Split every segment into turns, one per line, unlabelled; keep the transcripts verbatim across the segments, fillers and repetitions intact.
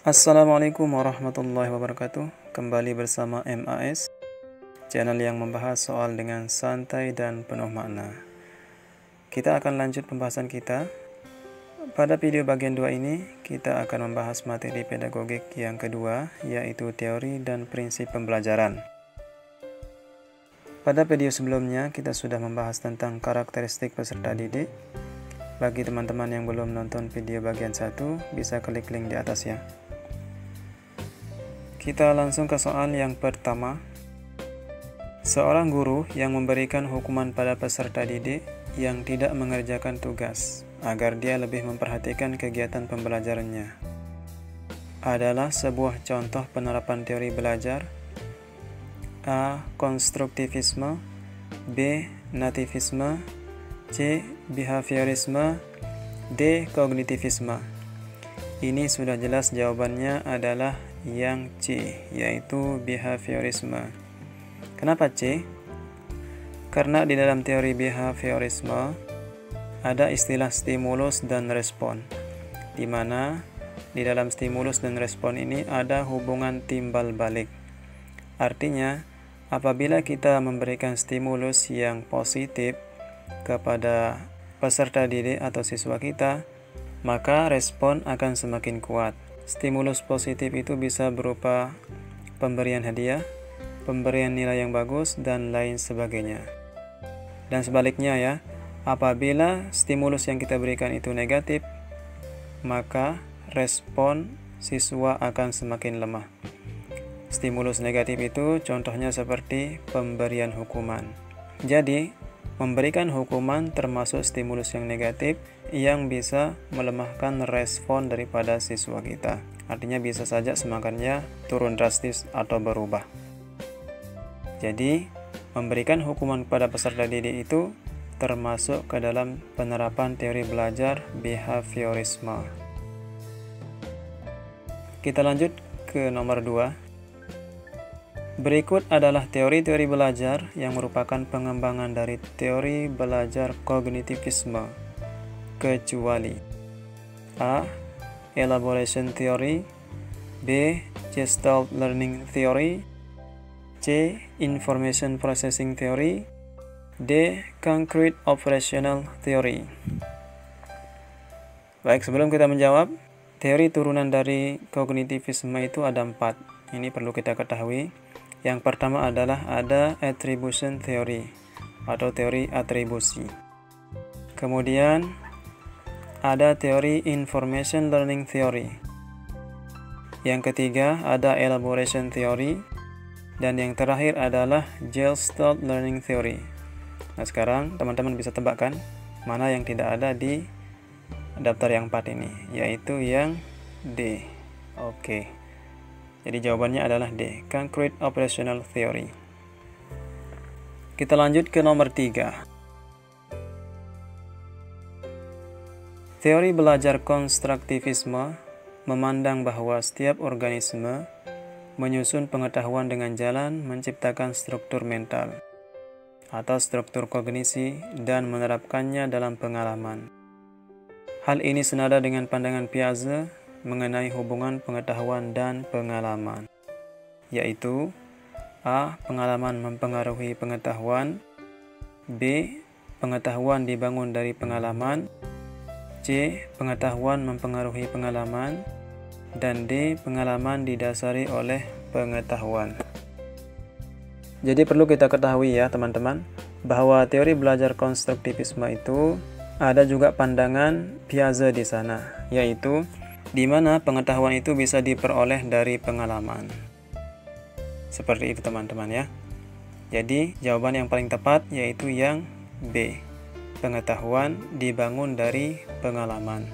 Assalamualaikum warahmatullahi wabarakatuh. Kembali bersama M A S, channel yang membahas soal dengan santai dan penuh makna. Kita akan lanjut pembahasan kita. Pada video bagian dua ini, kita akan membahas materi pedagogik yang kedua, yaitu teori dan prinsip pembelajaran. Pada video sebelumnya, kita sudah membahas tentang karakteristik peserta didik. Bagi teman-teman yang belum nonton video bagian satu, bisa klik link di atas ya. Kita langsung ke soal yang pertama. Seorang guru yang memberikan hukuman pada peserta didik yang tidak mengerjakan tugas agar dia lebih memperhatikan kegiatan pembelajarannya adalah sebuah contoh penerapan teori belajar. A. Konstruktivisme, B. Nativisme, C. Behaviorisme, D. Kognitivisme. Ini sudah jelas jawabannya adalah yang C, yaitu behaviorisme. Kenapa C? Karena di dalam teori behaviorisme ada istilah stimulus dan respon, di mana di dalam stimulus dan respon ini ada hubungan timbal balik. Artinya, apabila kita memberikan stimulus yang positif kepada peserta didik atau siswa kita, maka respon akan semakin kuat. Stimulus positif itu bisa berupa pemberian hadiah, pemberian nilai yang bagus, dan lain sebagainya. Dan sebaliknya ya, apabila stimulus yang kita berikan itu negatif, maka respon siswa akan semakin lemah. Stimulus negatif itu contohnya seperti pemberian hukuman. Jadi, memberikan hukuman termasuk stimulus yang negatif yang bisa melemahkan respon daripada siswa kita. Artinya bisa saja semangatnya turun drastis atau berubah. Jadi, memberikan hukuman pada peserta didik itu termasuk ke dalam penerapan teori belajar behaviorisme. Kita lanjut ke nomor dua. Berikut adalah teori-teori belajar yang merupakan pengembangan dari teori belajar kognitivisme, kecuali A. Elaboration Theory, B. Gestalt Learning Theory, C. Information Processing Theory, D. Concrete Operational Theory. Baik, sebelum kita menjawab, teori turunan dari kognitivisme itu ada empat. Ini perlu kita ketahui. Yang pertama adalah ada attribution theory atau teori atribusi. Kemudian ada teori information learning theory. Yang ketiga ada elaboration theory. Dan yang terakhir adalah Gestalt learning theory. Nah, sekarang teman-teman bisa tebakkan mana yang tidak ada di daftar yang empat ini, yaitu yang D. Oke. Jadi jawabannya adalah D, Concrete Operational Theory. Kita lanjut ke nomor tiga. Teori belajar konstruktivisme memandang bahwa setiap organisme menyusun pengetahuan dengan jalan menciptakan struktur mental atau struktur kognisi dan menerapkannya dalam pengalaman. Hal ini senada dengan pandangan Piaget mengenai hubungan pengetahuan dan pengalaman, yaitu A. Pengalaman mempengaruhi pengetahuan, B. Pengetahuan dibangun dari pengalaman, C. Pengetahuan mempengaruhi pengalaman, dan D. Pengalaman didasari oleh pengetahuan. Jadi perlu kita ketahui ya teman-teman, bahwa teori belajar konstruktivisme itu ada juga pandangan Piaget di sana, yaitu di mana pengetahuan itu bisa diperoleh dari pengalaman. Seperti itu teman-teman ya. Jadi jawaban yang paling tepat yaitu yang B. Pengetahuan dibangun dari pengalaman.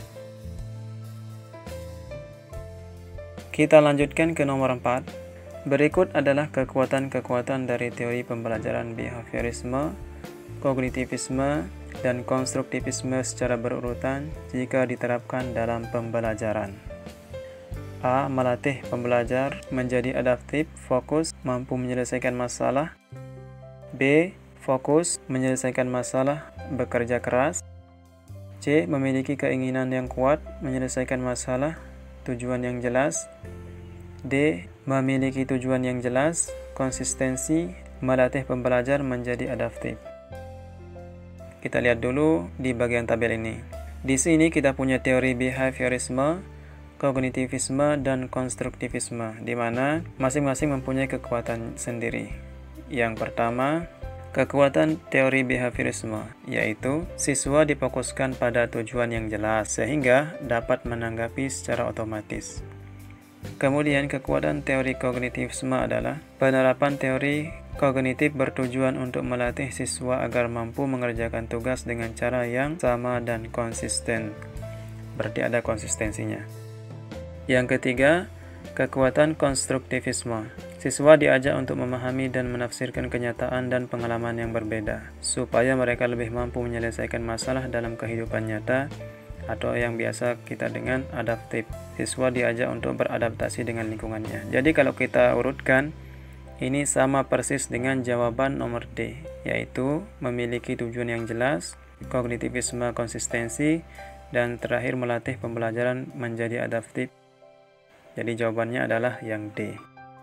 Kita lanjutkan ke nomor empat. Berikut adalah kekuatan-kekuatan dari teori pembelajaran behaviorisme, kognitivisme, dan konstruktivisme secara berurutan jika diterapkan dalam pembelajaran. A. Melatih pembelajar menjadi adaptif, fokus, mampu menyelesaikan masalah. B. Fokus, menyelesaikan masalah, bekerja keras. C. Memiliki keinginan yang kuat, menyelesaikan masalah, tujuan yang jelas. D. Memiliki tujuan yang jelas, konsistensi, melatih pembelajar menjadi adaptif. Kita lihat dulu di bagian tabel ini. Di sini kita punya teori behaviorisme, kognitivisme, dan konstruktivisme, di mana masing-masing mempunyai kekuatan sendiri. Yang pertama, kekuatan teori behaviorisme, yaitu siswa difokuskan pada tujuan yang jelas sehingga dapat menanggapi secara otomatis. Kemudian kekuatan teori kognitivisme adalah penerapan teori kognitif bertujuan untuk melatih siswa agar mampu mengerjakan tugas dengan cara yang sama dan konsisten. Berarti ada konsistensinya. Yang ketiga, kekuatan konstruktivisme. Siswa diajak untuk memahami dan menafsirkan kenyataan dan pengalaman yang berbeda, supaya mereka lebih mampu menyelesaikan masalah dalam kehidupan nyata, atau yang biasa kita dengan adaptif. Siswa diajak untuk beradaptasi dengan lingkungannya. Jadi kalau kita urutkan, ini sama persis dengan jawaban nomor D, yaitu memiliki tujuan yang jelas, kognitivisme konsistensi, dan terakhir melatih pembelajaran menjadi adaptif. Jadi jawabannya adalah yang D.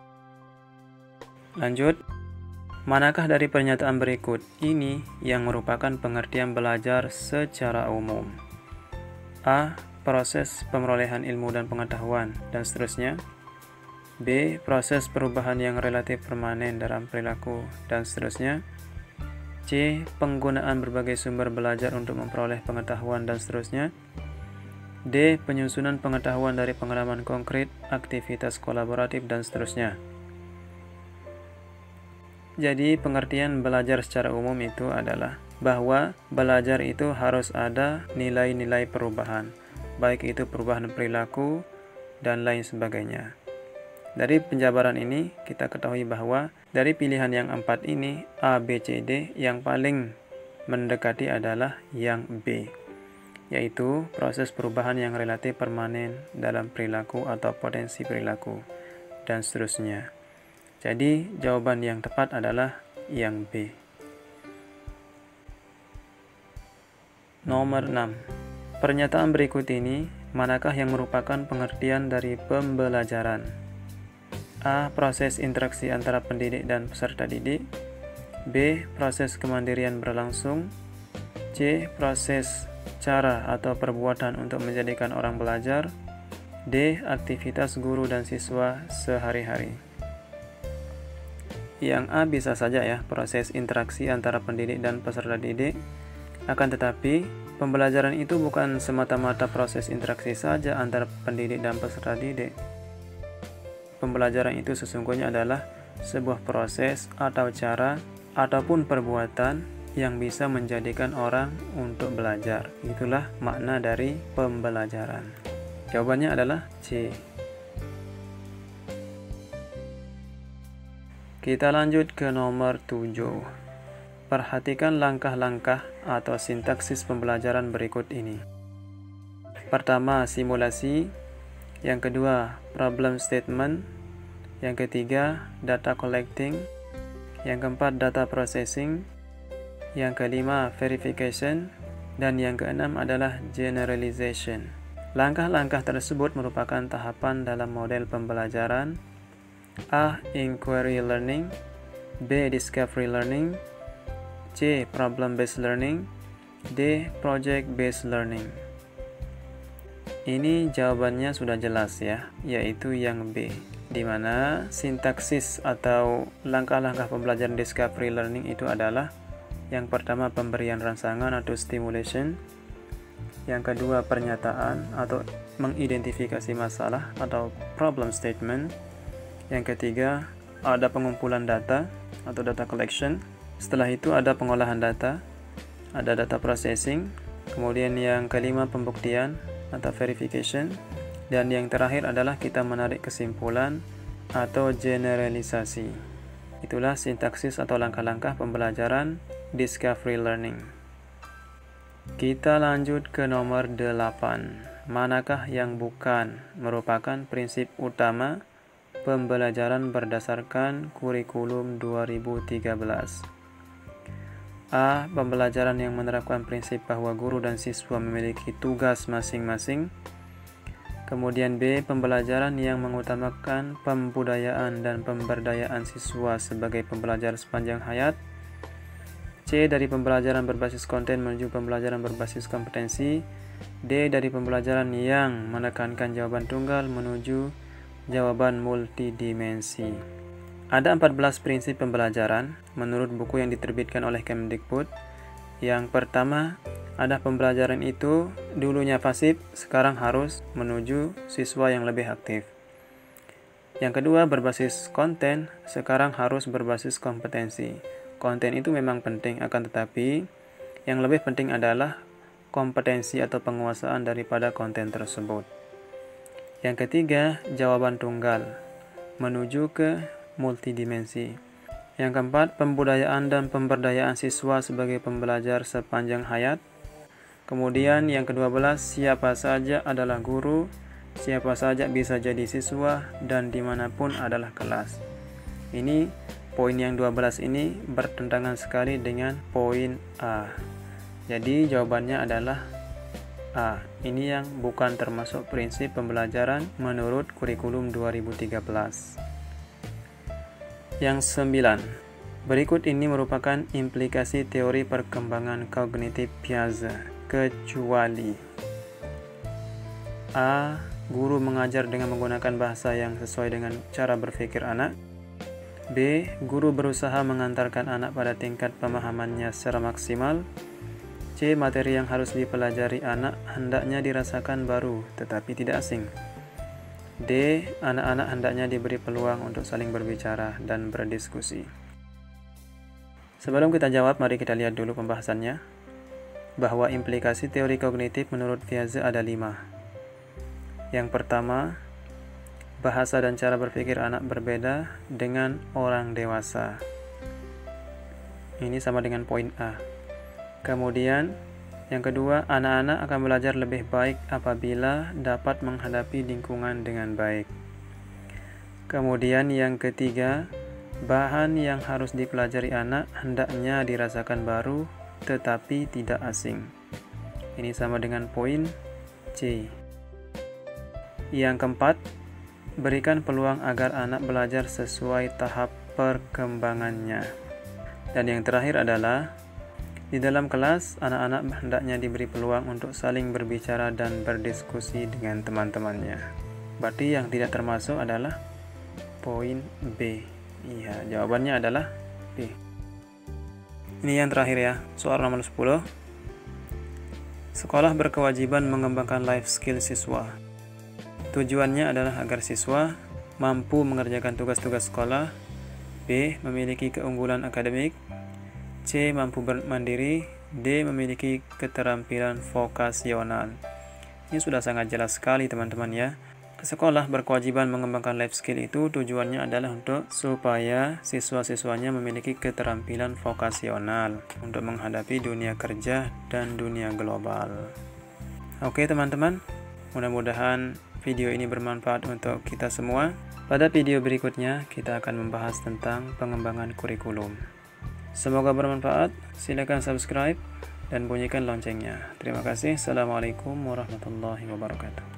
Lanjut, manakah dari pernyataan berikut ini yang merupakan pengertian belajar secara umum? A. Proses pemerolehan ilmu dan pengetahuan, dan seterusnya. B. Proses perubahan yang relatif permanen dalam perilaku, dan seterusnya. C. Penggunaan berbagai sumber belajar untuk memperoleh pengetahuan, dan seterusnya. D. Penyusunan pengetahuan dari pengalaman konkret, aktivitas kolaboratif, dan seterusnya. Jadi pengertian belajar secara umum itu adalah bahwa belajar itu harus ada nilai-nilai perubahan, baik itu perubahan perilaku dan lain sebagainya. Dari penjabaran ini kita ketahui bahwa dari pilihan yang empat ini A, B, C, D, yang paling mendekati adalah yang B, yaitu proses perubahan yang relatif permanen dalam perilaku atau potensi perilaku, dan seterusnya. Jadi jawaban yang tepat adalah yang B. Nomor enam. Pernyataan berikut ini manakah yang merupakan pengertian dari pembelajaran? A. Proses interaksi antara pendidik dan peserta didik. B. Proses kemandirian berlangsung. C. Proses cara atau perbuatan untuk menjadikan orang belajar. D. Aktivitas guru dan siswa sehari-hari. Yang A bisa saja ya, proses interaksi antara pendidik dan peserta didik. Akan tetapi, pembelajaran itu bukan semata-mata proses interaksi saja antara pendidik dan peserta didik. Pembelajaran itu sesungguhnya adalah sebuah proses atau cara ataupun perbuatan yang bisa menjadikan orang untuk belajar. Itulah makna dari pembelajaran. Jawabannya adalah C. Kita lanjut ke nomor tujuh. Perhatikan langkah-langkah atau sintaksis pembelajaran berikut ini. Pertama, simulasi. Yang kedua, problem statement. Yang ketiga, data collecting. Yang keempat, data processing. Yang kelima, verification. Dan yang keenam adalah generalization. Langkah-langkah tersebut merupakan tahapan dalam model pembelajaran. A. Inquiry learning. B. Discovery learning. C. Problem-based learning. D. Project-based learning. Ini jawabannya sudah jelas ya, yaitu yang B, di mana sintaksis atau langkah-langkah pembelajaran discovery learning itu adalah yang pertama pemberian rangsangan atau stimulation, yang kedua pernyataan atau mengidentifikasi masalah atau problem statement, yang ketiga ada pengumpulan data atau data collection, setelah itu ada pengolahan data, ada data processing, kemudian yang kelima pembuktian atau verification, dan yang terakhir adalah kita menarik kesimpulan atau generalisasi. Itulah sintaksis atau langkah-langkah pembelajaran discovery learning. Kita lanjut ke nomor delapan. Manakah yang bukan merupakan prinsip utama pembelajaran berdasarkan kurikulum dua ribu tiga belas? A. Pembelajaran yang menerapkan prinsip bahwa guru dan siswa memiliki tugas masing-masing. Kemudian B. Pembelajaran yang mengutamakan pembudayaan dan pemberdayaan siswa sebagai pembelajar sepanjang hayat. C. Dari pembelajaran berbasis konten menuju pembelajaran berbasis kompetensi. D. Dari pembelajaran yang menekankan jawaban tunggal menuju jawaban multidimensi. Ada empat belas prinsip pembelajaran menurut buku yang diterbitkan oleh Kemdikbud. Yang pertama, ada pembelajaran itu dulunya pasif, sekarang harus menuju siswa yang lebih aktif. Yang kedua, berbasis konten, sekarang harus berbasis kompetensi. Konten itu memang penting, akan tetapi yang lebih penting adalah kompetensi atau penguasaan daripada konten tersebut. Yang ketiga, jawaban tunggal menuju ke multidimensi. Yang keempat, pembudayaan dan pemberdayaan siswa sebagai pembelajar sepanjang hayat. Kemudian yang kedua belas, siapa saja adalah guru, siapa saja bisa jadi siswa, dan dimanapun adalah kelas. Ini poin yang dua belas ini bertentangan sekali dengan poin A. Jadi jawabannya adalah A. Ini yang bukan termasuk prinsip pembelajaran menurut kurikulum dua ribu tiga belas. Yang sembilan, berikut ini merupakan implikasi teori perkembangan kognitif Piaget. Kecuali A. Guru mengajar dengan menggunakan bahasa yang sesuai dengan cara berpikir anak. B. Guru berusaha mengantarkan anak pada tingkat pemahamannya secara maksimal. C. Materi yang harus dipelajari anak hendaknya dirasakan baru tetapi tidak asing. D. Anak-anak hendaknya diberi peluang untuk saling berbicara dan berdiskusi. Sebelum kita jawab, mari kita lihat dulu pembahasannya. Bahwa implikasi teori kognitif menurut Piaget ada lima. Yang pertama, bahasa dan cara berpikir anak berbeda dengan orang dewasa. Ini sama dengan poin A. Kemudian, yang kedua, anak-anak akan belajar lebih baik apabila dapat menghadapi lingkungan dengan baik. Kemudian yang ketiga, bahan yang harus dipelajari anak hendaknya dirasakan baru tetapi tidak asing. Ini sama dengan poin C. Yang keempat, berikan peluang agar anak belajar sesuai tahap perkembangannya. Dan yang terakhir adalah, di dalam kelas, anak-anak hendaknya diberi peluang untuk saling berbicara dan berdiskusi dengan teman-temannya. Berarti yang tidak termasuk adalah poin B. Iya, jawabannya adalah B. Ini yang terakhir ya, soal nomor sepuluh. Sekolah berkewajiban mengembangkan life skill siswa. Tujuannya adalah agar siswa mampu mengerjakan tugas-tugas sekolah. B. Memiliki keunggulan akademik. C. Mampu mandiri. D. Memiliki keterampilan vokasional. Ini sudah sangat jelas sekali teman-teman ya. Sekolah berkewajiban mengembangkan life skill itu tujuannya adalah untuk supaya siswa-siswanya memiliki keterampilan vokasional untuk menghadapi dunia kerja dan dunia global. Oke teman-teman, mudah-mudahan video ini bermanfaat untuk kita semua. Pada video berikutnya kita akan membahas tentang pengembangan kurikulum. Semoga bermanfaat. Silakan subscribe dan bunyikan loncengnya. Terima kasih. Assalamualaikum warahmatullahi wabarakatuh.